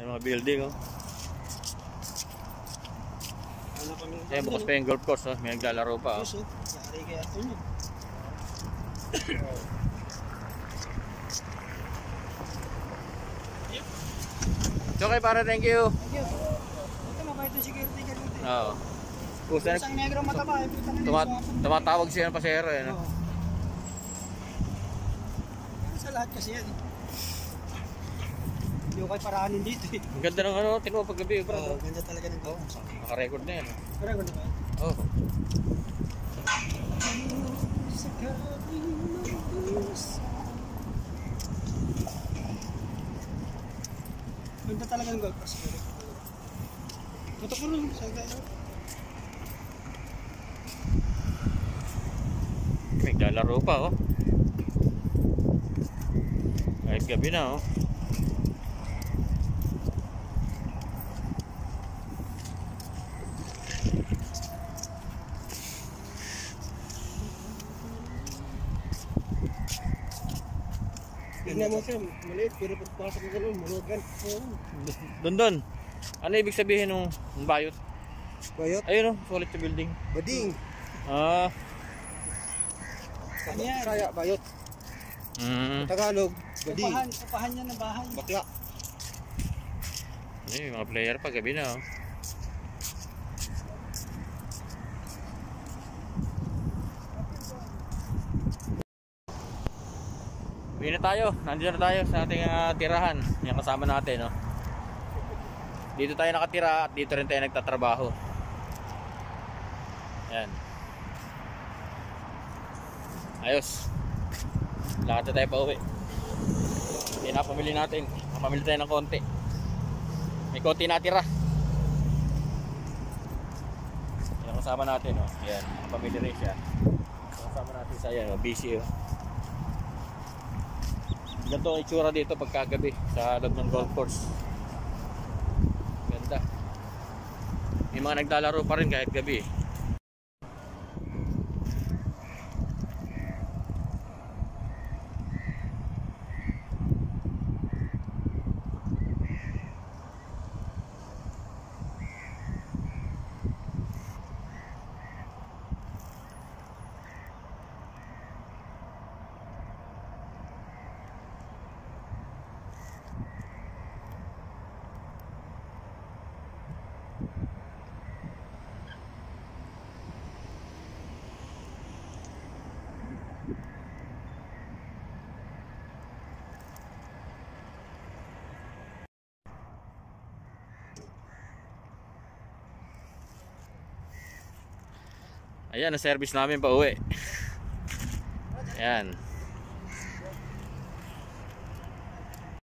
Yung mga building, oh. Ayan, bukas pa yung golf course, oh. May naglalaro pa, oh. Yari kaya ito nyo. So, okay, para, thank you. Thank you. Ito, mabait yung security ka dito. Oo. Isang negro mataba, Tumatawag siya ng pasero, eh, no? Sa lahat kasi yan. Hindi ko kayo parahanin dito, eh. Ang ganda ng ano, tinuwa paggabi, bro. Oo, ganda talaga ng tao. Naka-record na yan, oh. Record na ba? Oo. Ganda talaga ng golf course. Tutok mo rin sa gaya. May naglalaro pa, oh. Kahit gabi na, oh. Tignan mo siya, maliit, pero pagpasok mo gano'n, manugan. Dondon, ano ibig sabihin ng bayot? Bayot? Ayun, oh, solid sa building. Bading. Ah. Kaya bayot. Tagalog, bading. Upahan niya ng bahay. Bakla. Ano yung mga player pa, gabi na, oh. Uwi na tayo, nandito na tayo sa ating tirahan. Yung kasama natin, no? Dito tayo nakatira at dito rin tayo nagtatrabaho. Yan. Ayos. Lakad na tayo pa uwi. Hindi na pamili natin. Pamili tayo ng konti. May konti natira. Yan kasama natin, no? Yan, pamili rin siya. Kasama natin sa yan, no? Busy, oh. Ganito ang itsura dito pagkagabi sa loob ng golf course. Ganda. May mga naglalaro pa rin kahit gabi. Ayan, ang service namin pa uwi. Ayan.